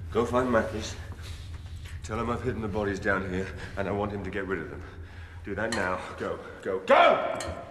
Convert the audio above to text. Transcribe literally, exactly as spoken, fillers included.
Go find Matthews. Tell him I've hidden the bodies down here, and I want him to get rid of them. Do that now. Go, go, go!